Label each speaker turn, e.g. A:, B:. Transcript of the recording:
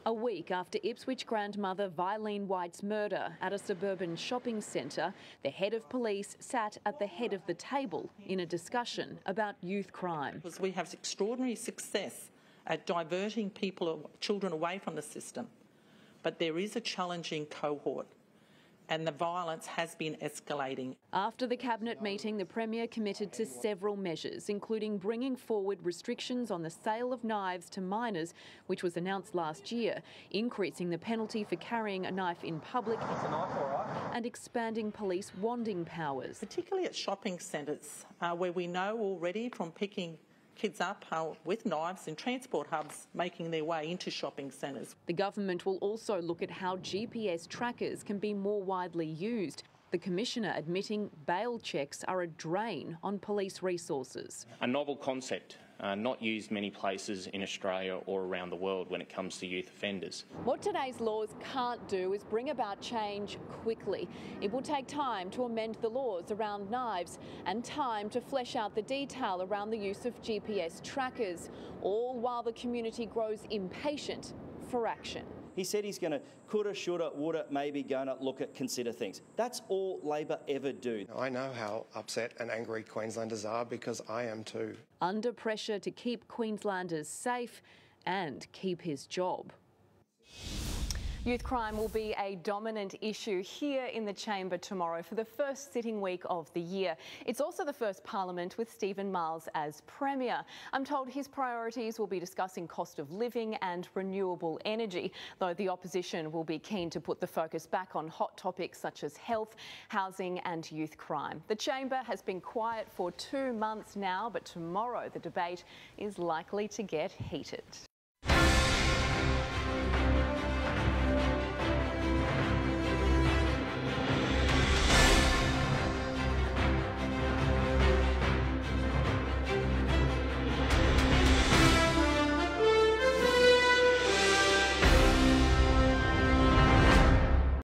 A: A week after Ipswich grandmother Vilene White's murder at a suburban shopping centre, the head of police sat at the head of the table in a discussion about youth crime.
B: Because we have extraordinary success at diverting children away from the system, but there is a challenging cohort, and the violence has been escalating.
A: After the Cabinet meeting, the Premier committed to several measures, including bringing forward restrictions on the sale of knives to minors, which was announced last year, increasing the penalty for carrying a knife in public, and expanding police wanding powers.
B: Particularly at shopping centres, where we know already from picking kids up with knives in transport hubs making their way into shopping centres.
A: The government will also look at how GPS trackers can be more widely used. The Commissioner admitting bail checks are a drain on police resources.
C: A novel concept, not used many places in Australia or around the world when it comes to youth offenders.
A: What today's laws can't do is bring about change quickly. It will take time to amend the laws around knives and time to flesh out the detail around the use of GPS trackers, all while the community grows impatient for action.
D: He said he's going to coulda, shoulda, woulda, maybe gonna look at, consider things. That's all Labor ever do.
E: I know how upset and angry Queenslanders are because I am too.
A: Under pressure to keep Queenslanders safe and keep his job. Youth crime will be a dominant issue here in the chamber tomorrow for the first sitting week of the year. It's also the first parliament with Stephen Miles as Premier. I'm told his priorities will be discussing cost of living and renewable energy, though the opposition will be keen to put the focus back on hot topics such as health, housing and youth crime. The chamber has been quiet for 2 months now, but tomorrow the debate is likely to get heated.